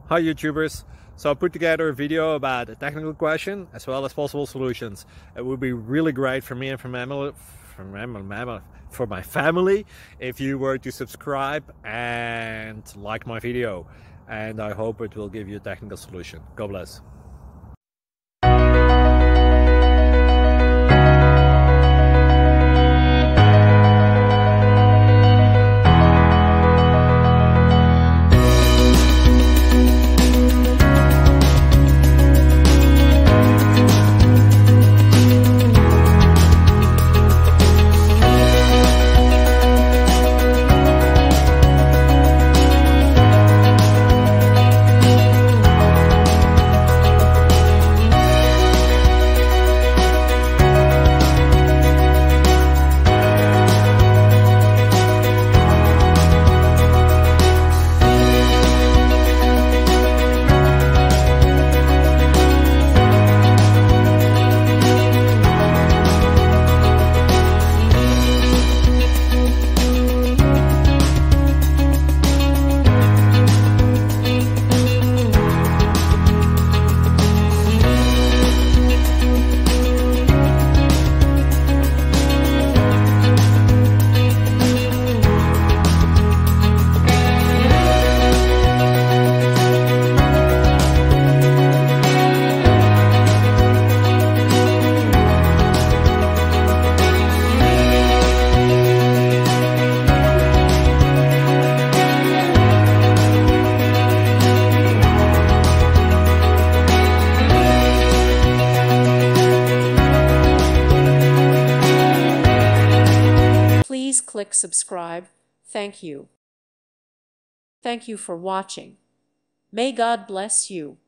Hi YouTubers! So I put together a video about a technical question as well as possible solutions. It would be really great for me and for my family if you were to subscribe and like my video, and I hope it will give you a technical solution. God bless. Please click subscribe. Thank you. Thank you for watching. May God bless you.